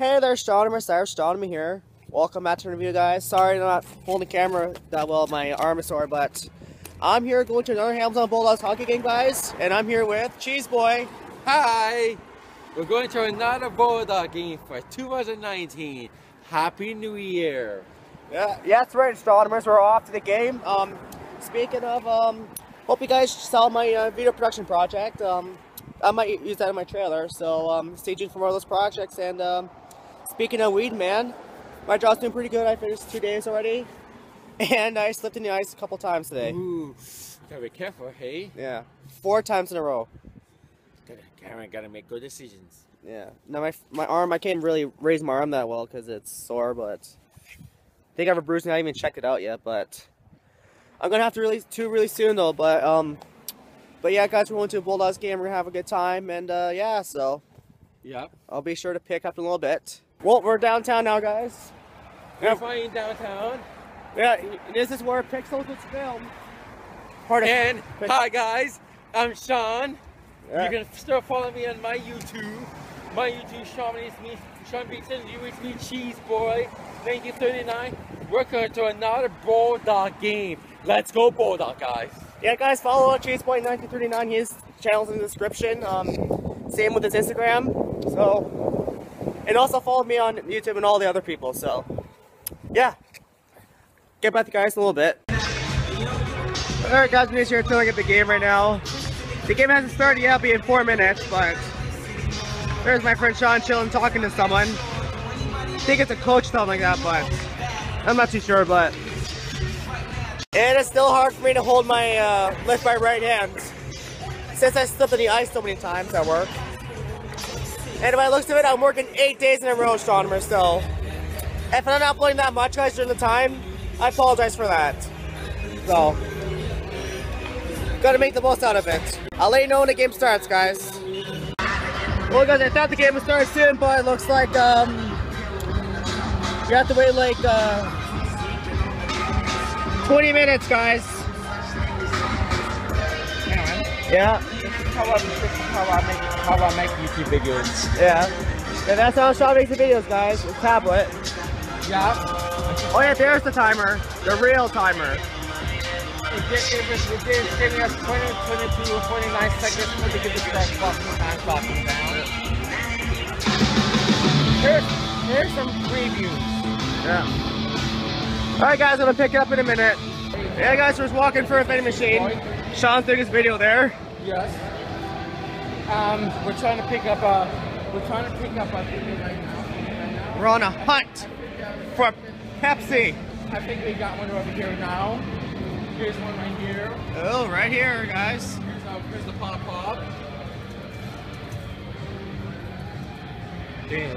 Hey there, Astronomer, Cyrus Astronomy here. Welcome back to the review, guys. Sorry I'm not holding the camera that well, my arm is sore, but I'm here going to another Hamilton Bulldogs hockey game, guys, and I'm here with Cheese Boy. Hi! We're going to another Bulldog game for 2019. Happy New Year! Yeah, that's right, Astronomers. We're off to the game. Speaking of, hope you guys saw my video production project. I might use that in my trailer, so stay tuned for more of those projects. And speaking of weed, man, my job's doing pretty good. I finished 2 days already, and I slipped in the ice a couple times today. Ooh, gotta be careful, hey? Yeah, 4 times in a row. Gotta make good decisions. Yeah. Now my arm, I can't really raise my arm that well because it's sore, but I think I have a bruising. I haven't even checked it out yet, but I'm gonna have to release 2 really soon though. But yeah, guys, we're going to a Bulldogs game. We're gonna have a good time, and yeah, so Yep. I'll be sure to pick up in a little bit. Well, we're downtown now, guys. We're flying downtown. Yeah, this is where Pixels was filmed. And hi guys, I'm Sean. Yeah. You can still follow me on my YouTube. My YouTube, Sean Beaton, you with me, Cheese Boy, 1939. We're going to another Bulldog game. Let's go Bulldog, guys. Yeah, guys, follow Cheese Boy 1939. His channel's in the description. Same with his Instagram. So, and also follow me on YouTube and all the other people. So, yeah. Get back to you guys in a little bit. Alright, guys, we're just here chilling at the game right now. The game hasn't started yet. It'll be in 4 minutes, but there's my friend Sean chilling, talking to someone. I think it's a coach, something like that, but I'm not too sure. But and it's still hard for me to hold my lift my right hand since I slipped in the ice so many times at work. And by the looks of it, I'm working 8 days in a row, Astronomer. So if I'm not uploading that much, guys, during the time, I apologize for that. So gotta make the most out of it. I'll let you know when the game starts, guys. Well, guys, I thought the game would start soon, but it looks like you have to wait like 20 minutes, guys. Yeah. This is how I make YouTube videos. Yeah. And that's how Sean makes the videos, guys. With tablet. Yeah. Oh yeah, there's the timer. The real timer. It did giving us 20, 22, 49 seconds to get the start time clocking down. Here's some previews. Yeah. Alright guys, I'm gonna pick it up in a minute. Yeah guys, we're just walking for a vending machine. Sean's doing his video there. Yes. We're trying to pick up a video right now. We're on a hunt for Pepsi. I think we got one over here now. Here's one right here. Oh, right here, guys. Here's the pop. Damn.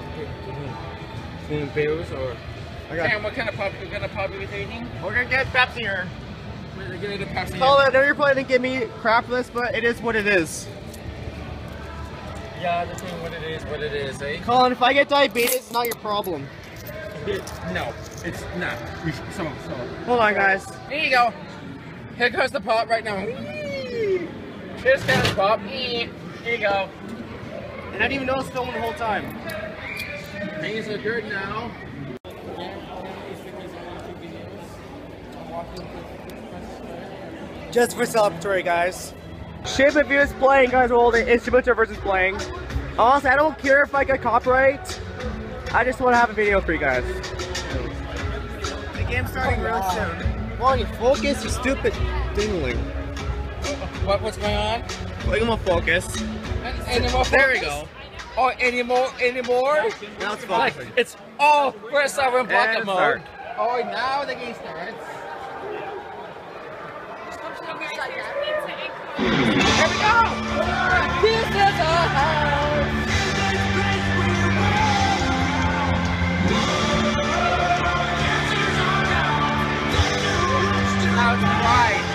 Bills or. Damn, what kind of pop are we taking? We're gonna get Pepsi here. We're gonna get the Pepsi. I know you're probably gonna give me crap for this, but it is what it is. Yeah, the thing what it is, eh? Colin, if I get diabetes, it's not your problem. No, it's not. So. Hold on, guys. Here you go. Here goes the pop right now. Here's the pop. Here you go. And I didn't even know it's filming the whole time. Things are good now. Just for celebratory, guys. Shape of You is playing, guys, while the instrumental version's playing. Honestly, I don't care if I get copyright. I just want to have a video for you guys. The game's starting real soon. Come on, you focus, you stupid dingling. What's going on? Look at my focus. Any more focus? There we go. Oh, any more? Now it's focusing. It's we're starting in block mode. Start. Oh, now the game starts. Here we go! This is our house! Now it's bright.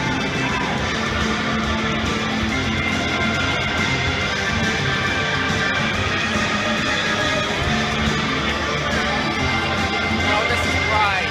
Now this is bright.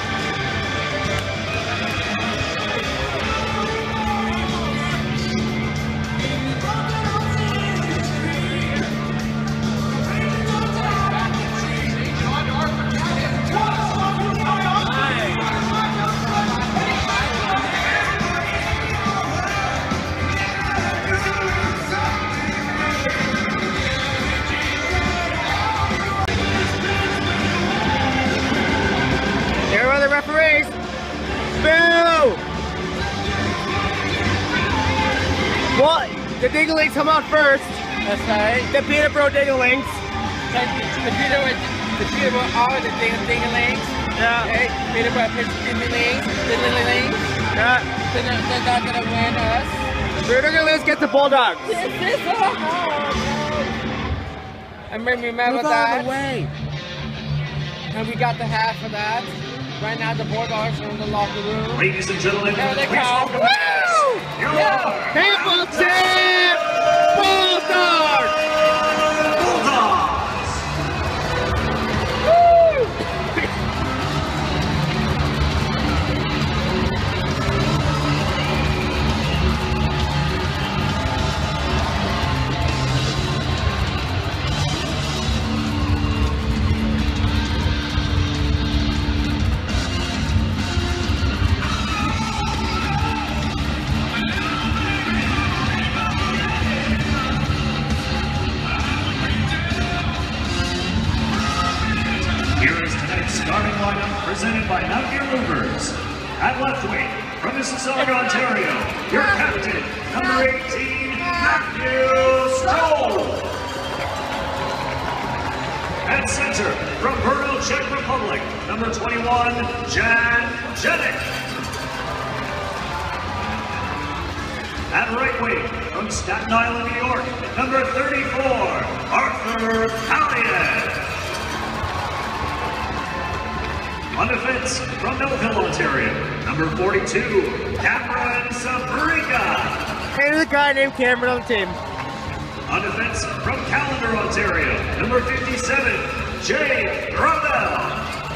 the Dinglings come out first. That's right. The Peterborough Dinglings. The Peterborough are the Dinglings. Yeah. Okay. Peterborough Dinglings. Yeah. They're not gonna win us. We're gonna get the Bulldogs. This is so hard. And remember that. Way. And we got the half of that. Right now the Bulldogs are in the locker room. Ladies and gentlemen, There they please come. welcome Woo! your Yeah. Hamilton Bulldogs. Bulldogs. Here is tonight's starting lineup presented by Mountaineer Movers. At left wing, from Mississauga, Ontario, your captain, number 18, Matthew Stoll. At center, from Brno, Czech Republic, number 21, Jan Jenik. At right wing, from Staten Island, New York, number 34, Arthur Hallian. On defense, from Melville, Ontario, number 42, Cameron Sabriga. Hey, there's a guy named Cameron on the team. On defense, from Callander, Ontario, number 57, Jay Gravel.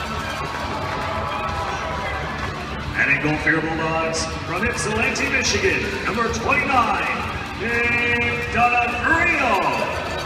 And in goal for your Bulldogs, from Ypsilanti, Michigan, number 29, Dave Donofrio.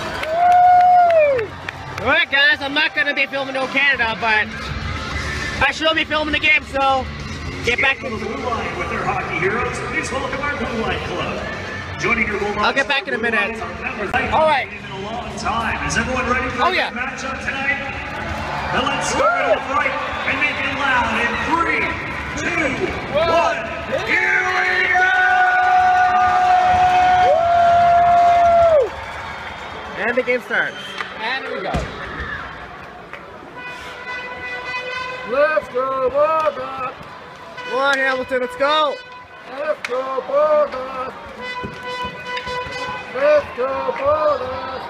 Alright guys, I'm not gonna be filming No Canada, but I should be filming the game, so get back to the blue line with their hockey heroes. Please welcome our Blue Line Club. Joining your Bulldogs. I'll get back in a minute. All right. In a long time. Is everyone ready for the matchup tonight? Then let's start it off right and make it loud in 3, 2, 1. Here we go! And the game starts. And here we go. Let's go, Bulldogs! Come on, Hamilton, let's go! Let's go, Bulldogs! Let's go, Bulldogs!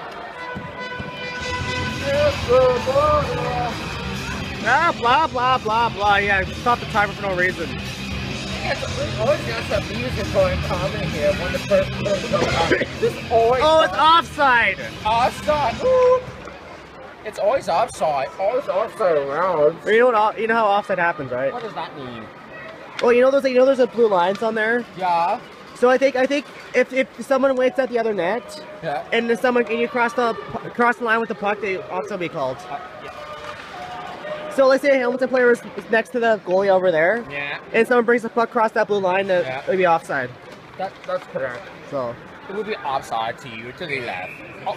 Let's go, Bulldogs! Ah, blah, blah, blah, blah. Yeah, stop the timer for no reason. We always got some music going common here when the first person goes on. This always Oh, it's offside! offside! Ooh. It's always offside. Always offside around. Or you know how offside happens, right? What does that mean? Well, there's a blue lines on there. Yeah. So I think if someone waits at the other net, Yeah. and you cross the line with the puck, they also be called. Yeah. So let's say a Hamilton player is next to the goalie over there, Yeah. and someone brings the puck across that blue line, Yeah. it would be offside. That's correct. So It would be offside to you, to the left.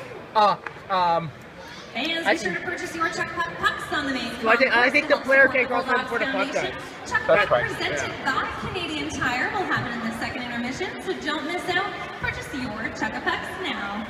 Fans, be sure to purchase your Chuck Puck pucks on the main. So I think the player can't cross line before the puck does. Chuck That's Puck right, presented by Canadian Tire will happen in the second intermission, so don't miss out. Purchase your Chuck Pucks now.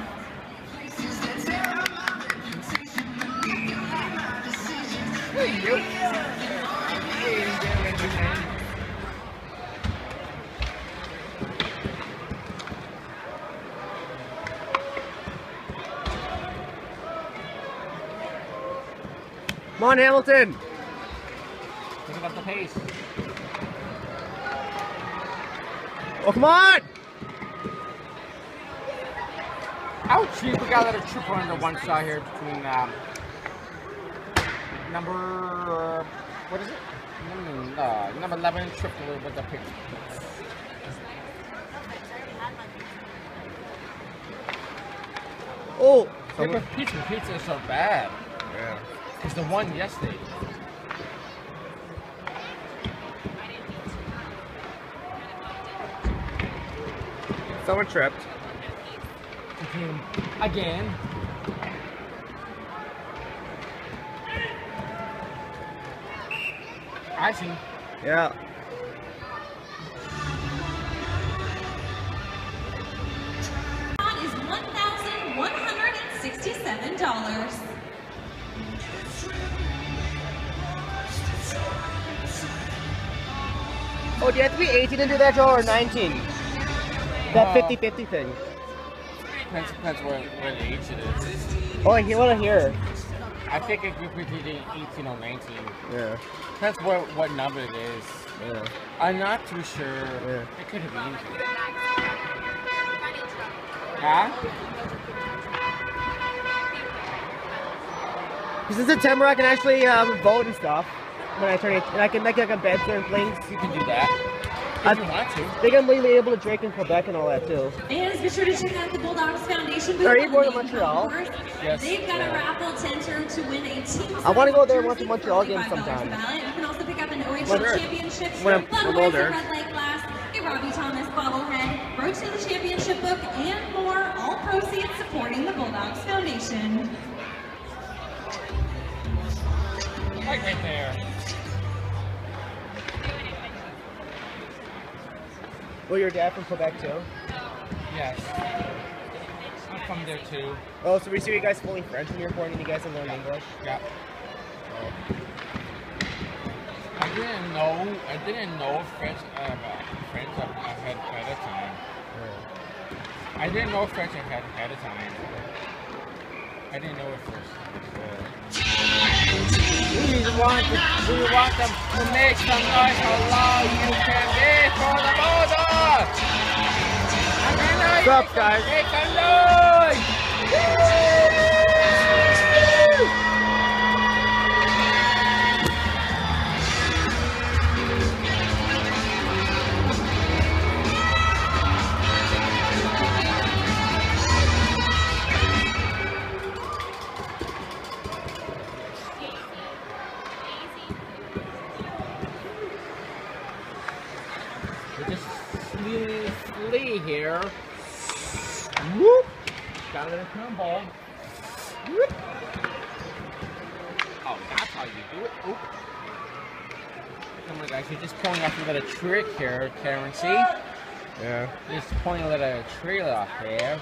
come on, Hamilton! Think about the pace. Oh, come on! Ouch! We got a little tripper on the one side here between number what is it? Number 11 tripped a little bit the pick. Oh! Yeah, but pizza is so bad. Yeah. It's the one yesterday. Someone tripped. Again. I see. Yeah. $10. Oh, do you have to be 18 to do that, Joe, or 19? That 50-50 thing. Depends what age it is. Oh, I want to hear. I think it could be 18 or 19. Yeah. Depends what number it is. Yeah. I'm not too sure. Yeah. It could have been. Huh? Because in September I can actually vote and stuff when I turn 18. And I can make like a bed certain things. You can do that. If you want to. I think I'm legally able to drink in Quebec and all that too. And be sure to check out the Bulldogs Foundation booth. Are you on going the to main Montreal? concourse. Yes. They've got a raffle to enter to win a team. I want to go there and watch jersey a Montreal for game $45 sometime. ballot. You can also pick up an OHL Sure. championship, When I'm Budweiser older. Red Light glass, a Robbie Thomas bobblehead, Road to the Championship book, and more. All proceeds supporting the Bulldogs Foundation. Right there. Well, your dad from Quebec too? Yes. I'm from there too. Oh, so we see you guys fully French when you're born and you guys have learned English? Yeah. Oh. I didn't know French ahead of time. I didn't know French ahead of time. I didn't know it first. We want them to make some noise. Hello, you can be for the Bulldogs. What's up, guys? Make some noise. Lee here. Whoop. Got a little crumble. Whoop. Oh, that's how you do it. Oop. Come on, guys. You're just pulling off a little trick here, Karen. See? Yeah. Just pulling a little trail off here.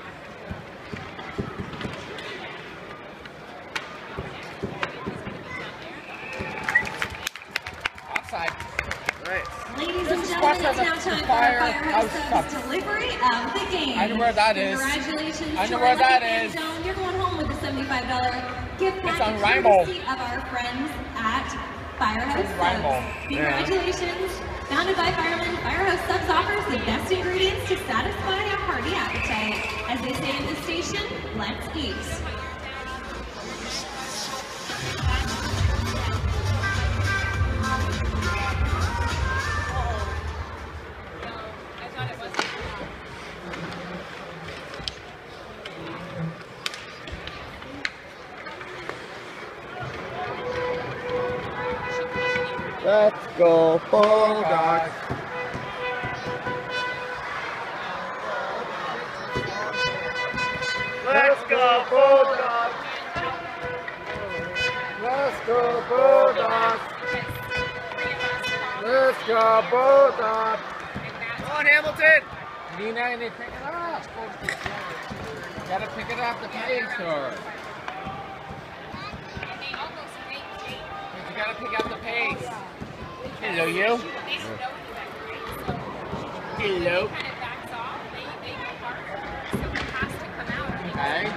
Outside. Right. Ladies and gentlemen, it's now time for Firehouse Subs delivery of the game. I know where that is. Congratulations I know to where our that lucky is. fan zone. You're going home with a $75 gift It's package on Rainbow. courtesy of our friends at Firehouse It's Rainbow. Subs. Congratulations. Founded by firemen, Firehouse Subs offers the best ingredients to satisfy a hearty appetite. As they say in the station, let's eat. Let's go, Bulldogs. Let's go, Bulldogs. Let's go, Bulldogs. Let's go, Bulldogs. Come on, Hamilton. You know, and they pick it up. You gotta pick it up the pace, or you gotta pick up the pace. Hello, you. Hello. Okay.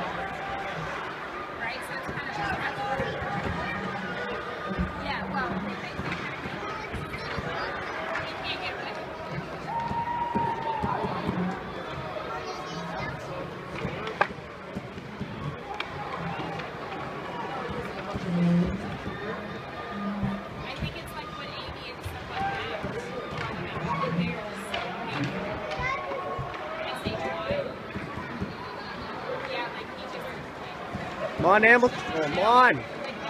Come on, Hamilton. Come on.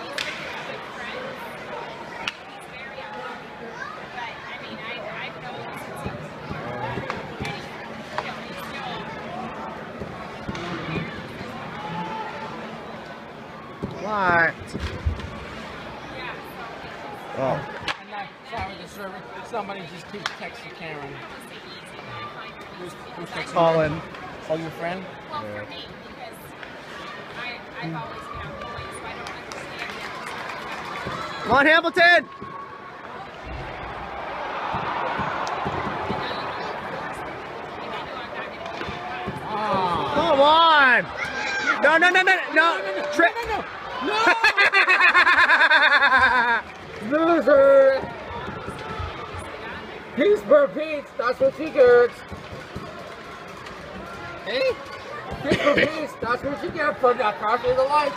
What? Oh. I'm not sorry to serve it. Somebody just keeps texting Karen. Who's texting? Colin. Oh, your friend? Well, for me, because I I've always been on points, so I don't understand that. Come on, Hamilton! Come on! No, no, no, no, no! No! Loser! Piece per piece, that's what she gets. Hey? Piece per piece, that's what you get for that crossing the line.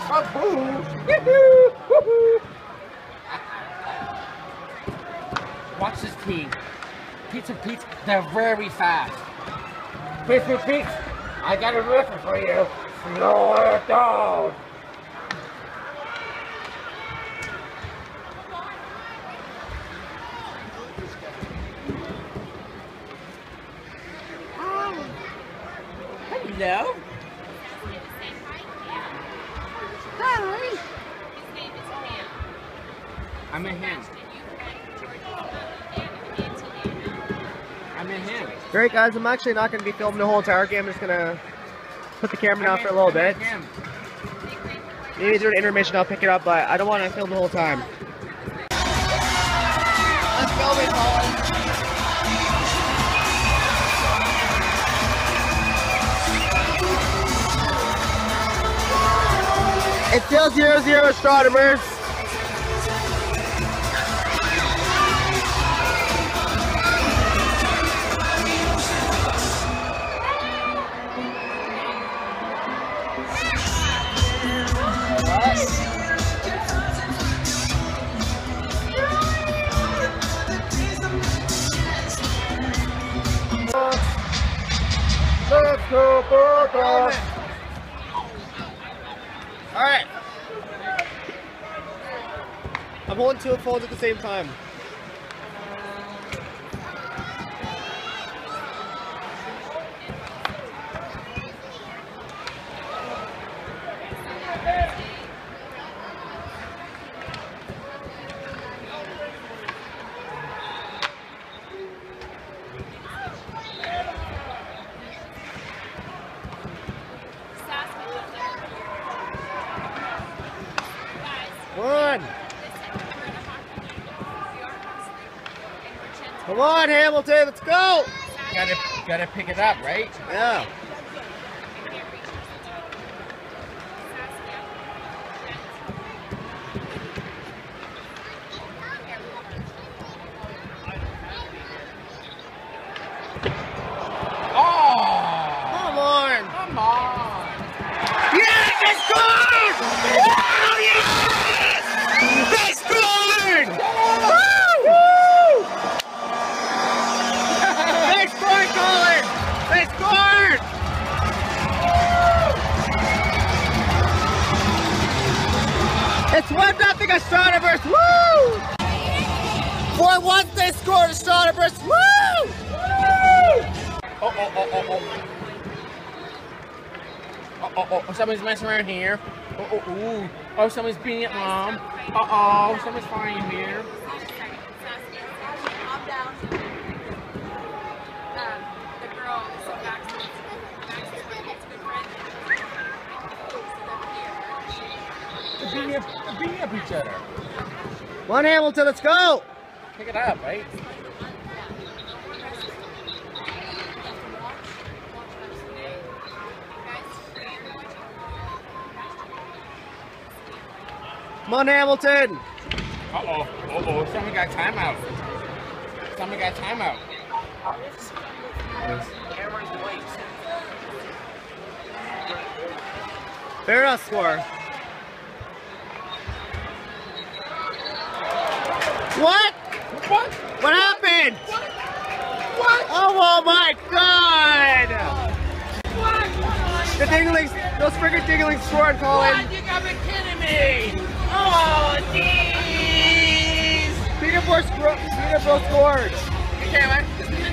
Watch this team. Pizza Pete, they're very fast. Pizza Pete, I got a message for you. Slow it down. Hello. Hi. His name is Cam. I'm a him. I'm a him. Great, guys. I'm actually not going to be filming the whole entire game. I'm just going to put the camera down for a little bit. Maybe during intermission I'll pick it up, but I don't want to film the whole time. Let's go, big Colin. It's still 0-0 Astronomers. Let's go, Bulldogs! Alright. I'm holding two phones at the same time. One. Come on, Hamilton, let's go! Gotta pick it up, right? Yeah. Oh! Come on! Come on! Yes, they scored! Oh, yes! They scored! Woo! Woo! They scored, Colin! They scored! It's 1-0 Astronomers! Woo! 4-1 they scored Astronomers! Woo! Woo! Oh, somebody's messing around here. Oh, someone's beating up mom. Someone's flying here. Calm down. The girl is Max. Max is my next good friend. They're beating up each other. Come on, Hamilton, let's go! Pick it up, right? Come on, Hamilton! Someone got timeout. Someone got timeout. Fair enough score. What? What? What happened? What? Oh my god! What? The Dinglings, those friggin' Dinglings scored, Colin. What? You gotta be kidding me! Oh, jeez! Peterborough scored. Okay, man.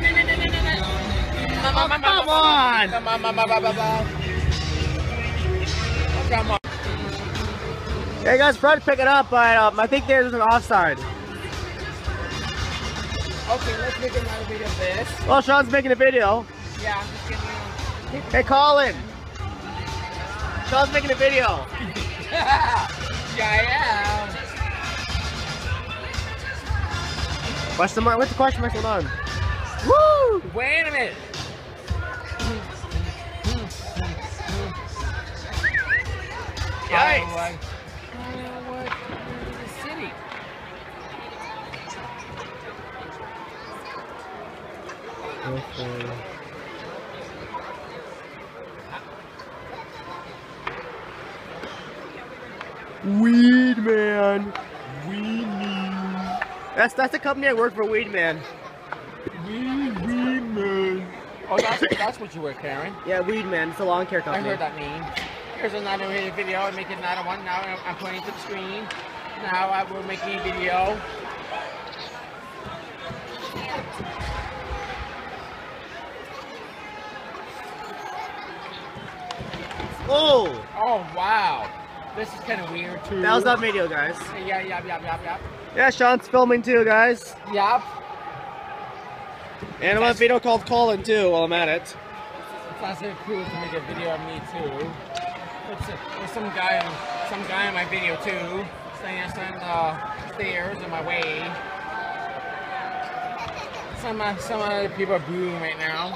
Come on! Come on. Hey guys, tried to pick it up, but I think there's an offside. Okay, let's make another video of this. Well, Sean's making a video. Yeah, I'm just giving you. Hey, Colin. Sean's making a video. Yeah, Question mark? What's the question mark on? Woo! Wait a minute. Yikes! What city? Weed Man. That's the company I work for, Weed Man. Weed Man. Oh, that's what you were, Karen. Yeah, Weed Man. It's a lawn care I company. heard that name. Here's another video. I'm making another one. Now I'm pointing to the screen. Now we're making a video. Oh! Oh, wow. This is kind of weird, too. That was that video, guys. Yeah. Yeah, Sean's filming too, guys. Yup. And I'm on a video called Colin too while I'm at it. It's so cool to make a video of me, too. There's some guy in my video, too. Standing on the stairs in my way. Some other people are booing right now.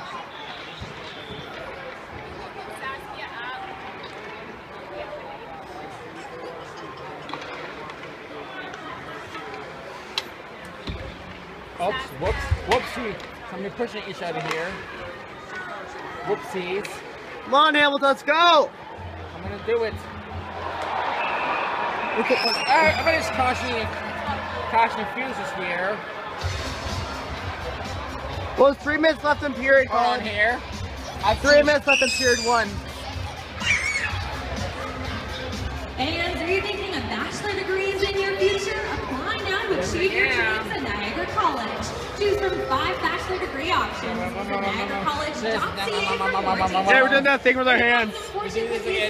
Oops, whoopsie. Somebody pushing each other here. Whoopsies. Come on, Hamilton, let's go! I'm gonna do it. Everybody's caution fuses here. Well, there's 3 minutes left in period, On Colin. here. 3 minutes left in period 1. And are you thinking of bachelor degrees in your future? Apply now to achieve your dreams at Niagara College. Choose from 5 bachelor degree options. Visit NiagaraCollege.ca. Yeah, we're doing that thing with our hands. To have if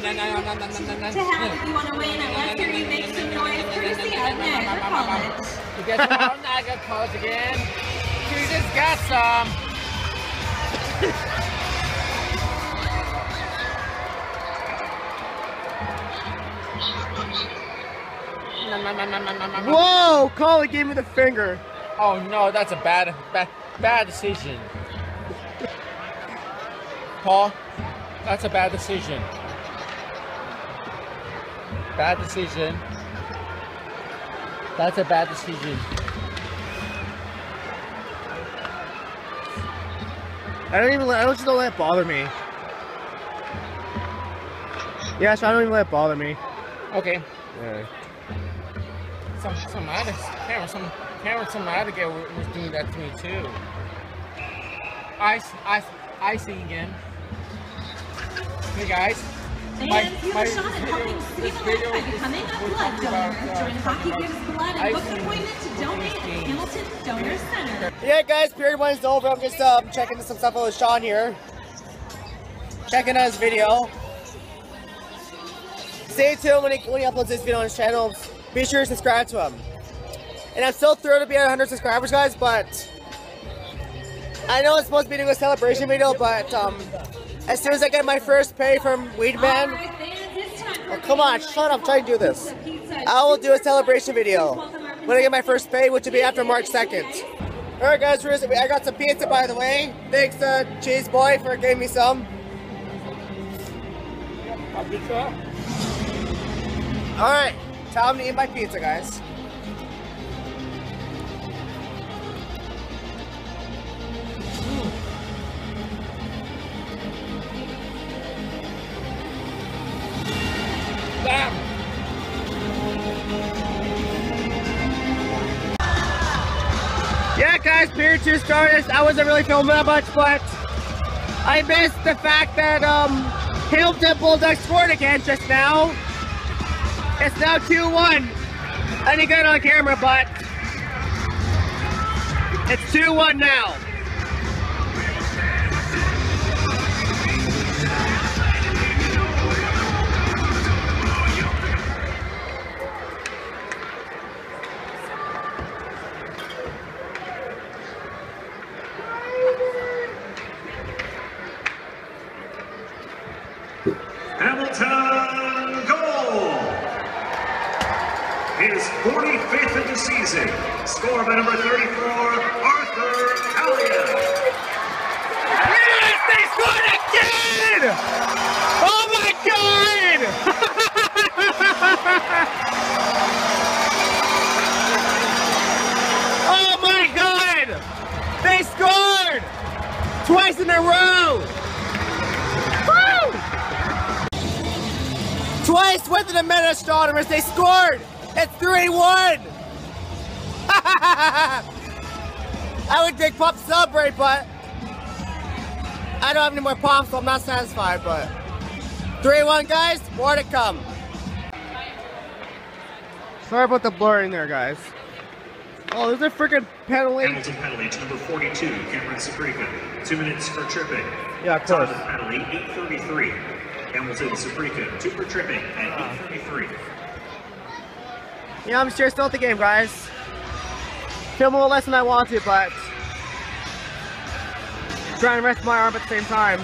you want to win, and let's hear you make some noise courtesy of Niagara College. You get some out Niagara College again. You just got some. Whoa! Colin gave me the finger. Oh no, that's a bad decision. Paul, that's a bad decision. Bad decision. That's a bad decision. I don't just let it bother me. Yeah, so I don't even let it bother me. Okay. Yeah. Some other girl was doing that to me too. I see again. Hey guys. And you have a shot at helping save a life by becoming a blood donor. Join Hockey Gives Blood and book an appointment to donate at the Hamilton Donor Center. Yeah, guys, period 1 is over. I'm just checking some stuff out with Sean here. Checking out his video. Stay tuned when he uploads this video on his channel. Be sure to subscribe to him. And I'm still thrilled to be at 100 subscribers, guys, but I know it's supposed to be doing a celebration video, but as soon as I get my first pay from Weed Man, oh, come on, shut up, I'm trying to do this. I will do a celebration video when I get my first pay, which will be after March 2nd. Alright guys, I got some pizza, by the way. Thanks to Cheese Boy for giving me some. Alright, time to eat my pizza, guys. Yeah, guys, period 2 started. I wasn't really filming that much, but I missed the fact that Hamilton Bulldogs scored again just now. It's now 2-1. I didn't get it on camera, but it's 2-1 now. Hamilton goal! 45th of the season. Scored by number 34, Arthur Talia. Yes, they scored again! Oh my God! Oh my God! They scored! Twice in a row! Woo! Twice within a minute, astronomers, they scored! It's 3-1! I would big pop celebrate, but I don't have any more pops, so I'm not satisfied, but 3-1, guys, more to come. Sorry about the blurring there, guys. Oh, there's a freaking penalty. Hamilton penalty to number 42, Cameron Saprika. 2 minutes for tripping. Yeah, of course. Time of the penalty, 8:33. Hamilton Saprika, 2 for tripping at 8:33. Yeah, I'm sure still at the game, guys. Film a little less than I want to, but trying to rest my arm at the same time.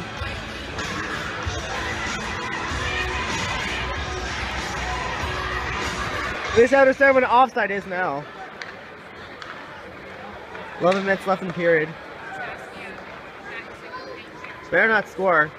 At least I understand what an offside is now. 11 minutes left in the period. Better not score.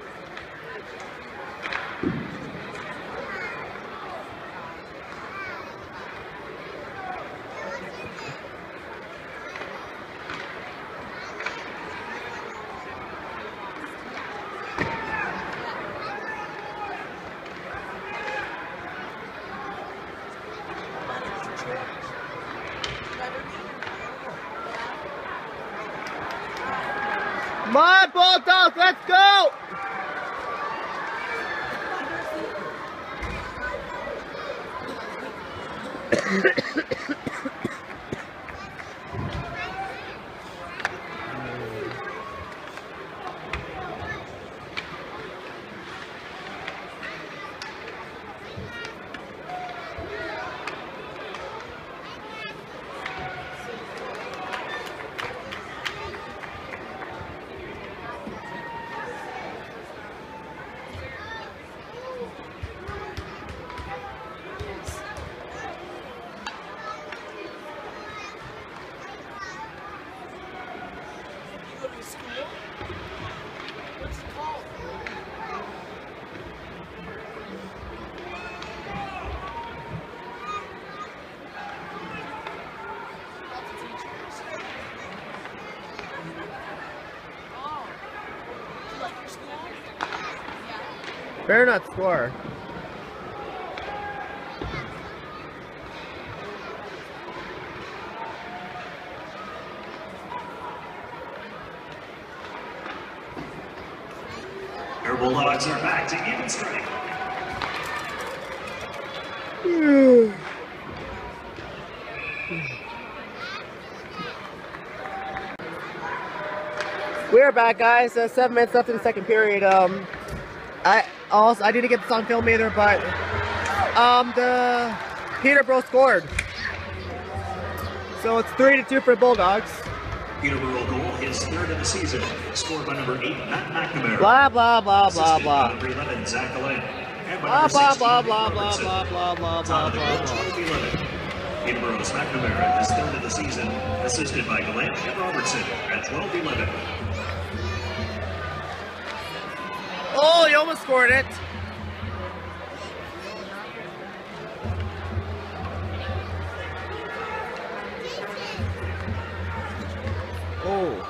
My Bulldogs, let's go! Better not score. Our Bulldogs are back to even strength. We are back, guys. 7 minutes left in the second period. I didn't get this on film either, but the Peterborough scored. So it's 3-2 for the Bulldogs. Peterborough goal, his third of the season, scored by number 8, Matt McNamara. Blah blah blah blah Assisted blah. by number 11, Zach Alain. And by Blah number blah 16, blah Nick blah blah Robertson. blah blah blah Top blah of the blah goal, blah. 12-11. Peterborough's McNamara, his third of the season, assisted by Glenn and Robertson at 12-11. Oh, he almost scored it. Oh.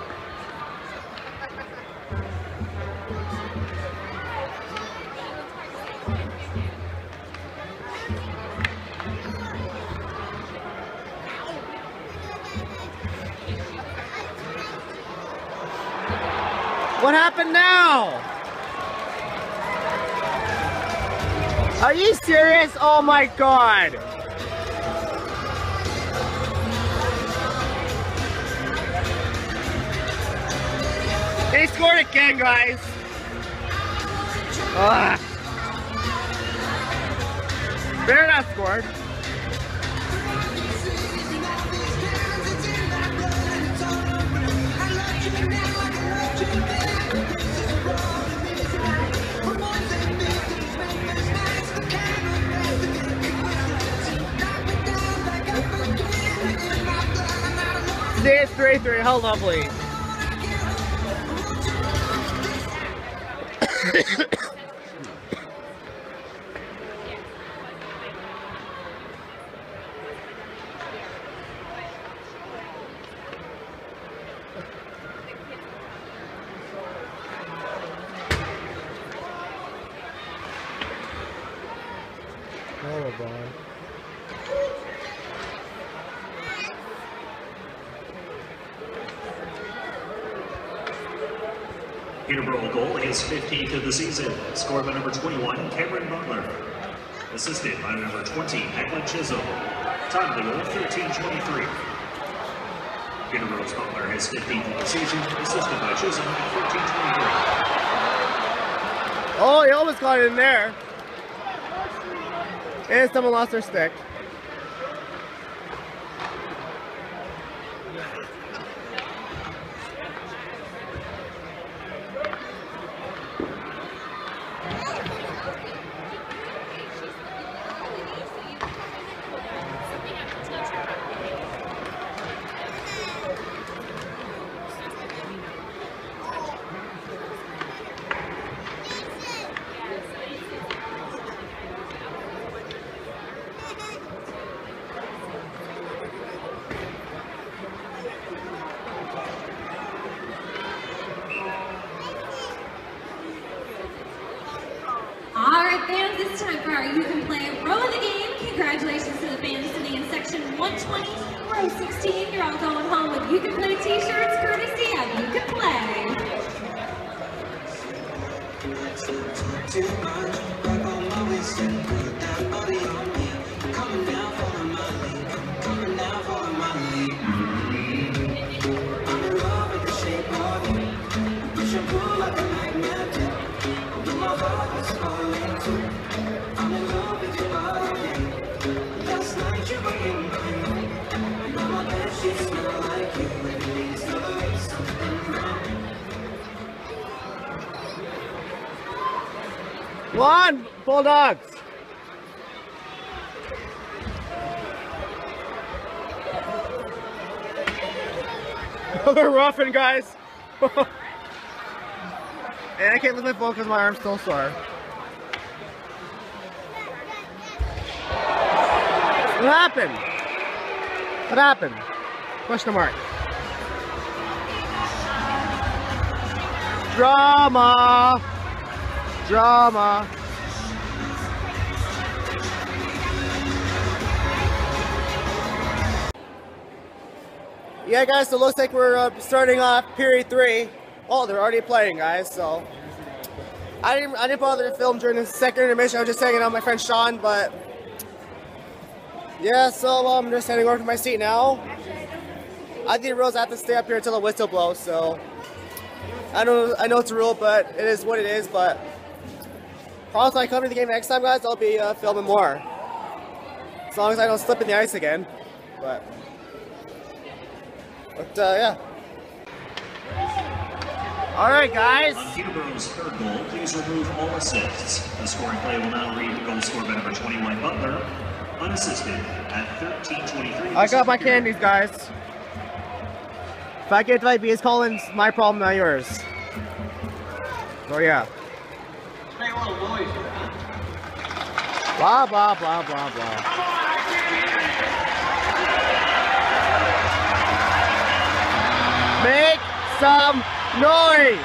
What happened now? Are you serious? Oh my god. They scored again, guys. Ugh. They're not scored. Stage 33, how lovely. Oh, boy. Peterborough goal, his 15th of the season, scored by number 21, Cameron Butler. Assisted by number 20, Eklund Chisholm. Time of the goal, 13:23. Peterborough's Butler, his 15th of the season, assisted by Chisholm, 13:23. Oh, he almost got it in there. And someone lost their stick. Alright fans, it's time for our You Can Play row of the game. Congratulations to the fans sitting in section 120, row 16. You're all going home with You Can Play t-shirts courtesy of You Can Play. Come on, Bulldogs! They're roughing, guys. And I can't lift my phone because my arm's still sore. What happened? What happened? Question mark. Drama! Drama! Yeah, guys, so it looks like we're starting off period 3. Oh, they're already playing, guys, so I didn't bother to film during the second intermission. I was just hanging out with my friend Sean, but yeah, so I'm just heading over to my seat now. I think Rose have to stay up here until the whistle blows, so I know it's a rule, but it is what it is. But promise when I come to the game next time, guys, I'll be filming more, as long as I don't slip in the ice again. But yeah. All right, guys. On Peterborough's third goal, please remove all assists. The scoring play will now read goal scored by number 21, Butler, unassisted at 13:23. I got my candies, guys. If I get diabetes, Collins, my problem, not yours. So yeah. Blah blah blah blah blah. Make some noise!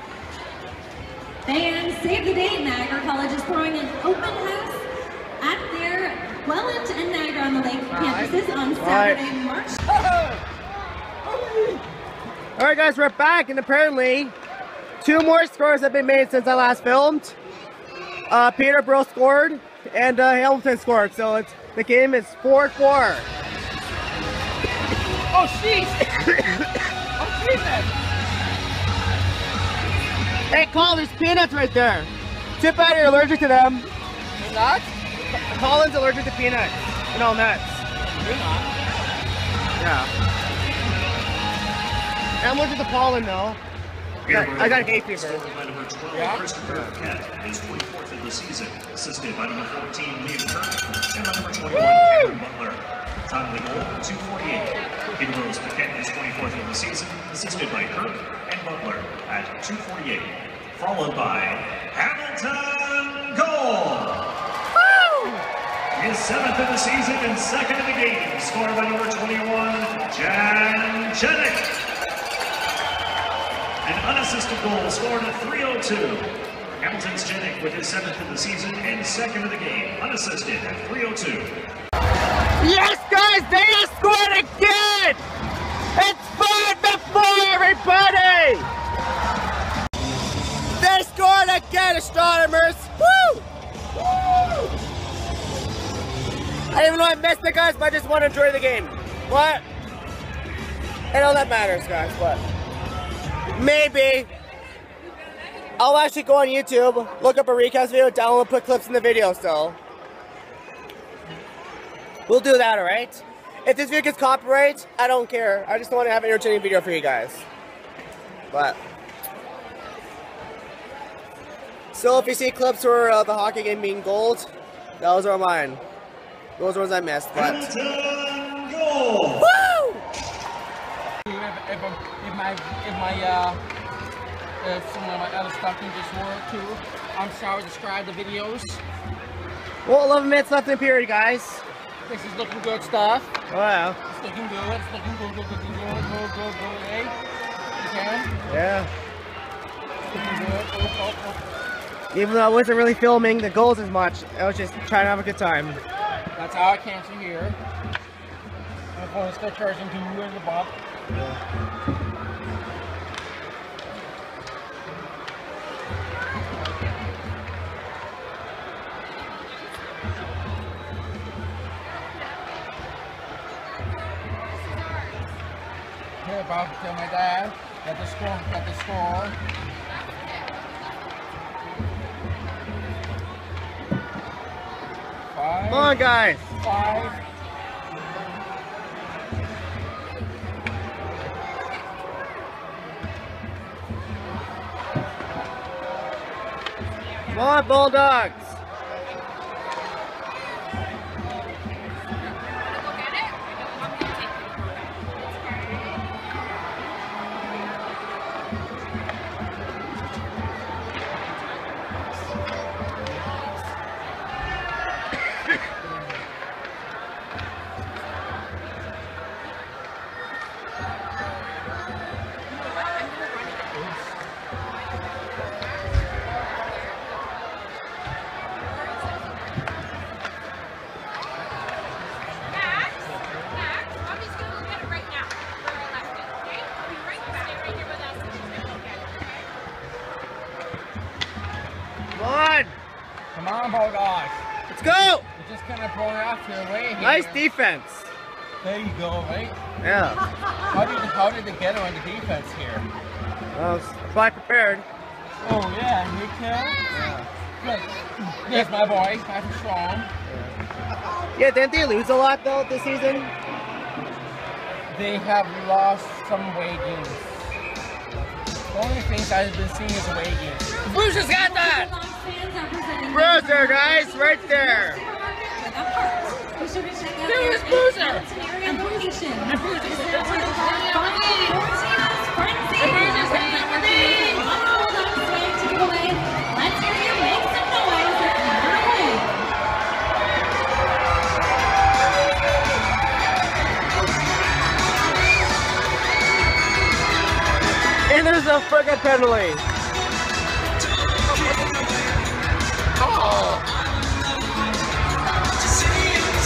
And save the date, Niagara College is throwing an open house at Welland and Niagara-on-the-Lake campuses on Saturday, March. Alright guys, we're back, and apparently 2 more scores have been made since I last filmed. Peterborough scored and Hamilton scored, so the game is 4-4. Oh, jeez! Oh, Jesus! Hey, Colin, there's peanuts right there. Tip out, you're allergic to them. You're not? Colin's allergic to peanuts and all nuts. You're not. Yeah. I'm allergic to pollen though. I got a hay fever. By number 12, Christopher Kett, his 24th of the season, assisted by number 14, Liam Kirk, and by number 21, Cameron Butler. Time of the goal, 2:48. Peterborough's Paquette, his 24th of the season, assisted by Kirk and Butler at 2:48. Followed by Hamilton goal! His 7th of the season and 2nd of the game, scored by number 21, Jan Jenik. An unassisted goal scored at 3:02. Hamilton's Jenik with his 7th of the season and 2nd of the game, unassisted at 3:02. Yes, guys, they have scored again! It's 5-4, everybody! They scored again, astronomers! Woo! Woo! I didn't even know I missed it, guys, but I just want to enjoy the game. What? And all that matters, guys, what? Maybe I'll actually go on YouTube, look up a recast video, download, put clips in the video, so we'll do that, alright? If this video gets copyright, I don't care. I just want to have an entertaining video for you guys. But so if you see clips for the hockey game being gold, those are mine. Those are ones I missed, but Hamilton goal! woo! If some of my other stuff can just work too, I'm sorry to describe the videos. Well, 11 minutes left in the period, guys. This is looking good stuff. Oh, yeah. It's looking good. It's looking good, eh? You can? Yeah. It's looking good. Oh. Even though I wasn't really filming the goals as much, I was just trying to have a good time. That's our cancer here. I'm going to start charging to you in the box. Here, Bob, tell my dad that the score. Come on, guys. 5. Come on, Bulldogs. Come on, Bulldogs. Let's go. We're just gonna pull it off your way here. Nice defense. There you go, right? Yeah. How did they get on the defense here? Well, fly prepared. Oh yeah, you can. Yeah. Good. There's my boy, nice and strong. Yeah, didn't they lose a lot though this season? They have lost some away games. The only things I've been seeing is away games. The Bruisers got that! Bruiser, guys, right there. There's Bruiser! The Bruiser's let's hear you make some noise or run away. And there's a friggin' penalty. Oh!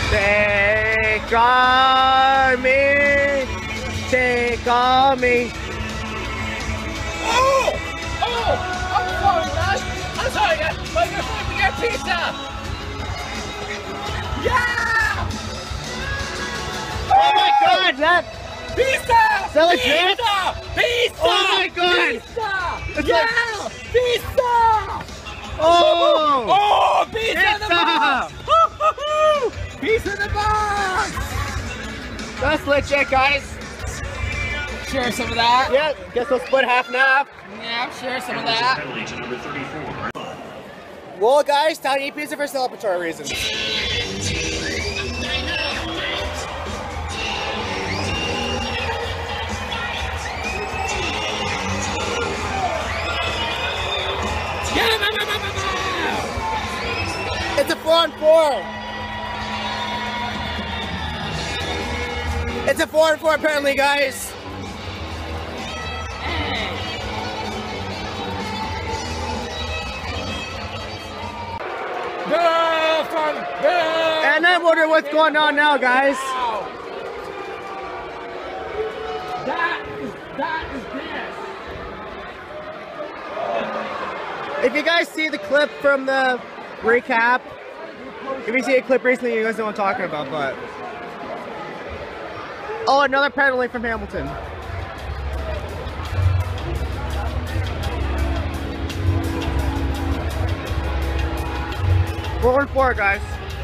Take on me, take on me. Oh! Oh! I'm sorry, guys. I'm sorry, guys. But you're supposed to get pizza. Yeah! Oh my God, that Pizza! Is that legit? Pizza! Pizza! Oh my God! Pizza! It's Yeah! like- Pizza! oh, Oh! Pizza in the Pizza! box! Woo-hoo-hoo! Pizza in the box! that's legit, guys. Share some of that. Yeah, guess we'll split half and half. Yeah, share some of Hamilton that. penalty to number 34. Well, guys, time to eat pizza for celebratory reasons. It's a 4-on-4. It's a 4-on-4 apparently, guys. And I'm wondering what's going on now, guys. That is this. If you guys see the clip from the recap, if you see a clip recently, you guys know what I'm talking about, but... Oh, another penalty from Hamilton. Four and 4, guys.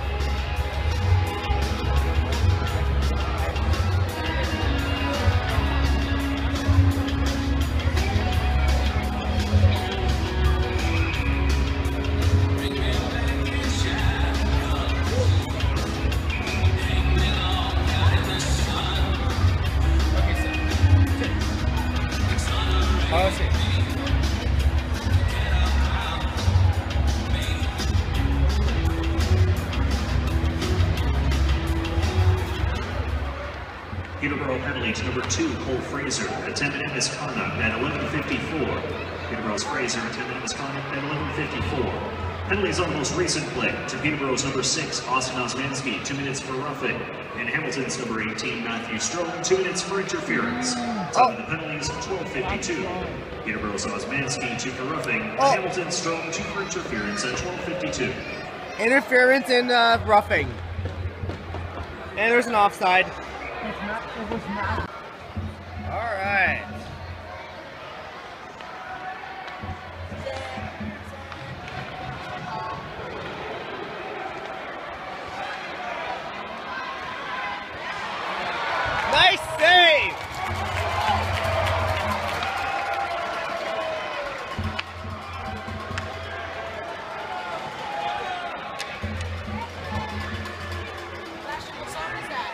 Peterborough penalty to number 2, Cole Fraser, attempted in misconduct at 11:54. Peterborough's Fraser attempted in misconduct at 11:54. Penalties on the most recent play to Peterborough's number 6, Austin Osmanski, 2 minutes for roughing, and Hamilton's number 18, Matthew Strome, 2 minutes for interference. Time of the penalties, 12:52. Peterborough's Osmanski, 2 for roughing, and Hamilton Strome, 2 for interference at 12:52. Interference in roughing. And there's an offside. It was not. Alright. Nice save! What song is that?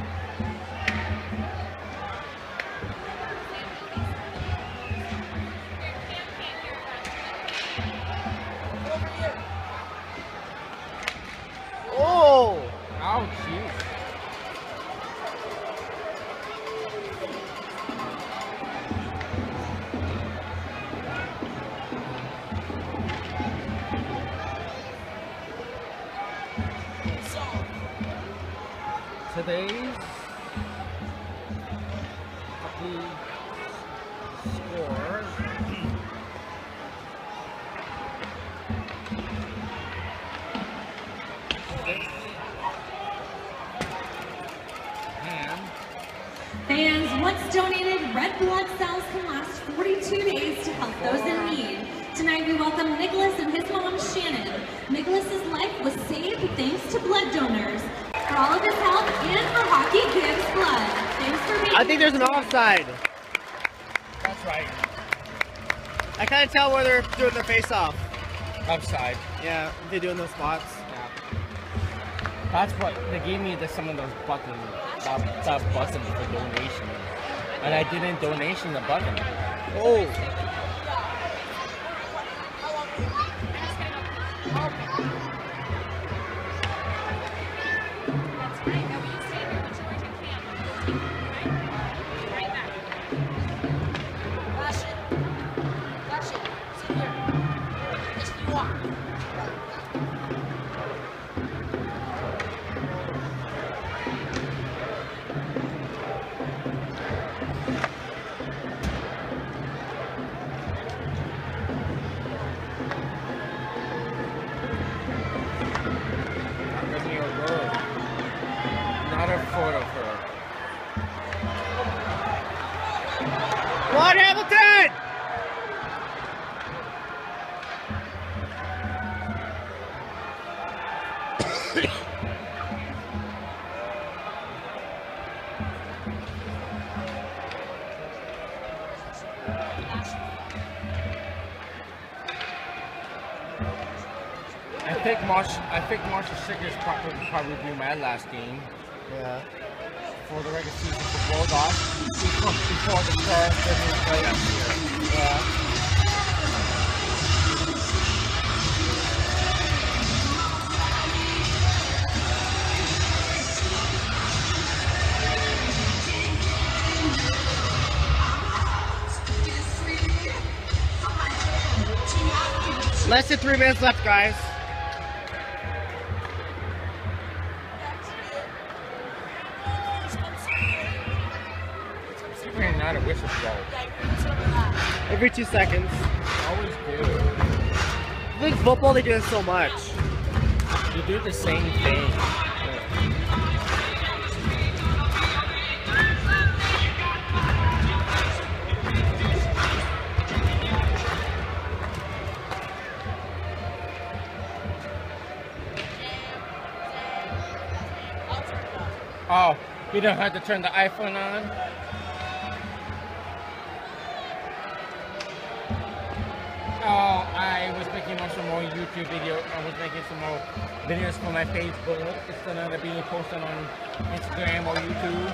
Oh! Oh, jeez. Today's hockey score. Fans, once donated red blood cells can last 42 days to help those in need. Tonight we welcome Nicholas and his mom Shannon. Nicholas's life was saved thanks to blood donors. For all of his help and for Hockey Gives Blood. Thanks for being I think there's an offside. That's right. I can't tell where they're doing the face-off. Upside. Yeah, they're doing those spots. Yeah. That's what they gave me some of those buttons. That button for donation. And I didn't donation the button. Oh! That's right. Now we just stand here and George and Cam. Right? Right back. Flash it. Flash it. Sit here. Yes, you are. think Marshall Sickers probably be my last game. Yeah. For the regular season for Bulldogs before the start of the playoffs here. Yeah. Less than 3 minutes left, guys. Not a whistle blow. Every 2 seconds. Always do. I think football they do this so much. You do the same thing. Oh, you don't have to turn the iPhone on? Oh, I was making some more YouTube video. I was making some more videos for my Facebook. It's gonna be posted on Instagram or YouTube.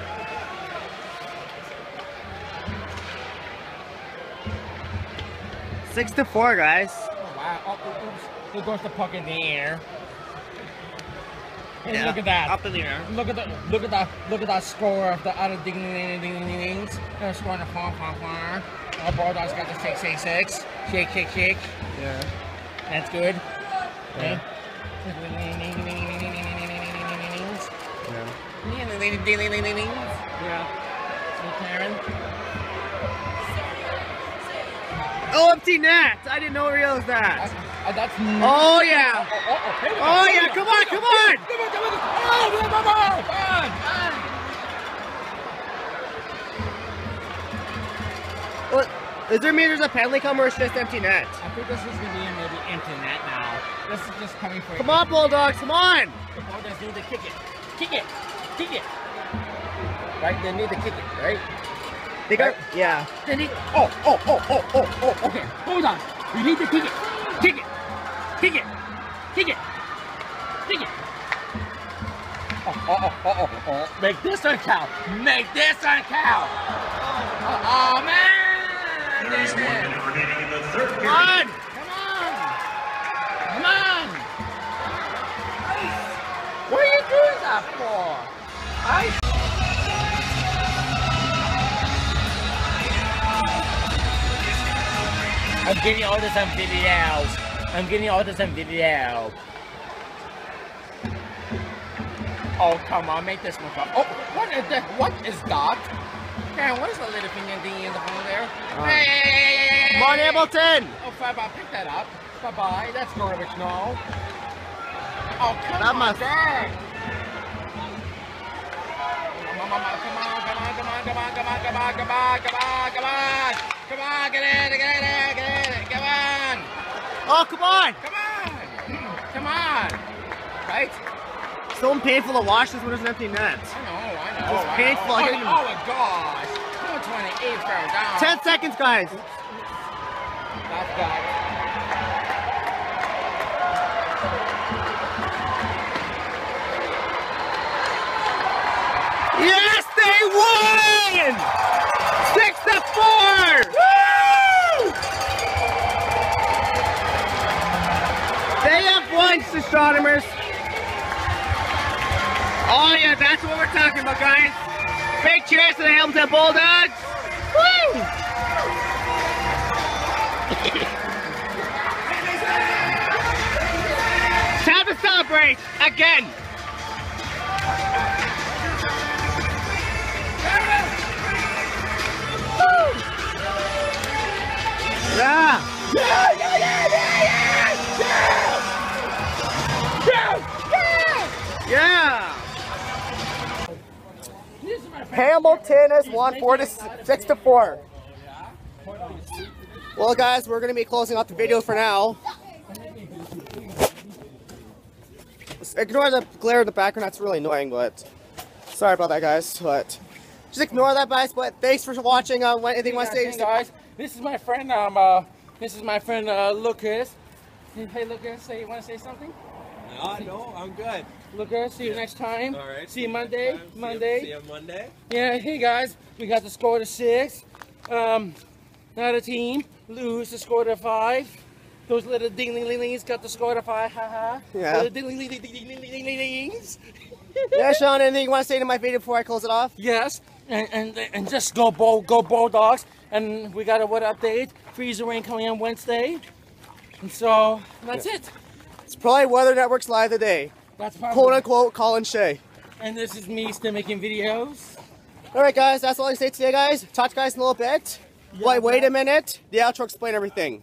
Six to 4, guys. Oh wow! Oh, oops! There goes the puck in the air. Hey, Yeah, look at that! up in the air. Look at that score of the other ding-ding-ding-ding-dings. They're scoring a 4-4-4. Our Bulldogs got the 6-6-6. Shake, shake, shake. Yeah. That's good. Yeah. Yeah. So Karen. Oh, empty net! I didn't know realize that. That's Oh yeah! Oh yeah! Come on! Come on! What? Is there meters a penalty come or it's just empty net? I think this is gonna be maybe empty net now. This is just coming for. Come on, Bulldogs! Come on! The Bulldogs need to kick it. Kick it. Kick it. Right? They need to kick it. Right? They got yeah. They need. Oh. Okay. Hold on. We need to kick it. Kick it. Kick it. Kick it. Kick it. Oh. Make this one count. Make this one count. Oh man. There is 1 minute remaining in the third period. Come on! Come on. What are you doing that for? I'm getting all this on video. Oh, come on, make this one up. Oh, what is that? What is that? Man, what is the little thing in the phone there? Hey! Come on, Hamilton! Oh, bye-bye, pick that up. Bye-bye, that's garbage now. Oh, come That on, must- girl. Come on, get in, come on. Oh, come on! Come on. Right? So painful to watch this when there's an empty net. I know. It's painful. Oh, I can't even- my gosh. 128 fell down. 10 seconds, guys. That's got it. Yes, they won! 6-4! Woo! They have won, astronomers. Oh yeah, that's what we're talking about, guys. Big cheers to the Hamilton Bulldogs. Woo! Time to celebrate again. Woo! Yeah. Yeah. Hamilton has won 6-4. Well, guys, we're going to be closing out the video for now. Ignore the glare in the background. That's really annoying, but sorry about that, guys. But just ignore that, guys. But thanks for watching. Anything you want to say? Guys, this is my friend. Lucas. Hey, look, say you want to say something? No, I'm good. Look, see you next time. All right. See you Monday. See you Monday. Yeah, hey guys, we got the score to 6. Not a team. Lose the score to 5. Those little ding-ling-ling-lings got the score to 5. Haha. Yeah. Little ding-ling-ling-ling-ling-lings. Yeah, Sean, anything you want to say to my video before I close it off? Yes, and just go Bulldogs. And we got a what update? Freezer rain coming on Wednesday. And so that's it. It's probably Weather Network's live today. That's probably. Quote unquote Colin Shea. And this is me still making videos. Alright guys, that's all I say today guys. Talk to you guys in a little bit. Yeah, Wait a minute. The outro explain everything.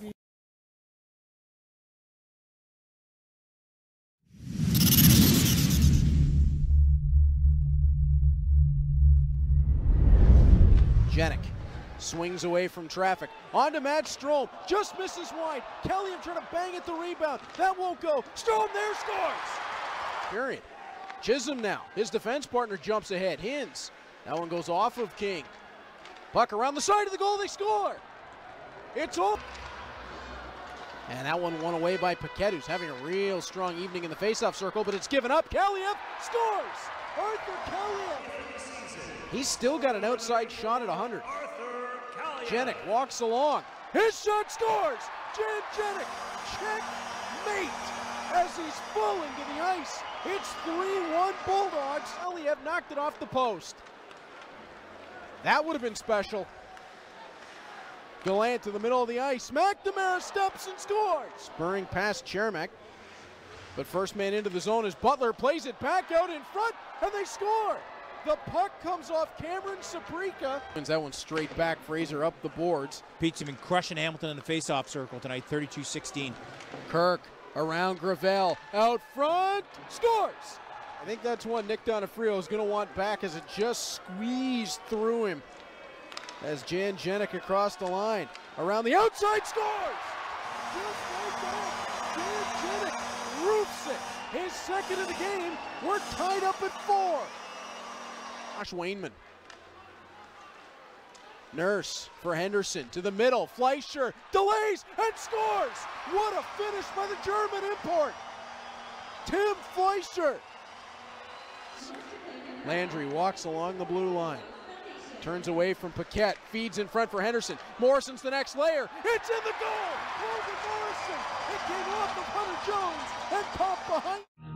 Jenik swings away from traffic. On to Matt Strome. Just misses wide. Kellyanne trying to bang at the rebound. That won't go. Strome there scores. Period. Chisholm now. His defense partner jumps ahead. Hins. That one goes off of King. Puck around the side of the goal. They score. It's up. And that one won away by Paquette, who's having a real strong evening in the faceoff circle, but it's given up. Kellyanne scores. Arthur Kellyanne. He's still got an outside shot at 100. Jenik walks along. His shot scores! Jan Jenik, checkmate as he's falling to the ice. It's 3-1 Bulldogs. Aliev knocked it off the post. That would have been special. Gallant to the middle of the ice. McNamara steps and scores. Spurring past Chermak. But first man into the zone is Butler. Plays it back out in front, and they score. The puck comes off Cameron Sabrika. Wins that one straight back. Fraser up the boards. Pete's been crushing Hamilton in the faceoff circle tonight, 32-16. Kirk around Gravel. Out front. Scores. I think that's one Nick Donofrio is going to want back as it just squeezed through him. As Jan Jenik across the line. Around the outside. Scores. Just like that. Jan Jenik roofs it. His second of the game. We're tied up at 4. Josh Wainman. Nurse for Henderson to the middle. Fleischer delays and scores. What a finish by the German import. Tim Fleischer. Landry walks along the blue line. Turns away from Paquette. Feeds in front for Henderson. Morrison's the next layer. It's in the goal. Logan Morrison. It came off of Hunter Jones and caught behind.